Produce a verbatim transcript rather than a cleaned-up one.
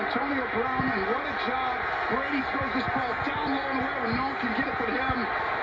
Antonio Brown, and what a job. Brady throws this ball down low and away where no one can get it but him.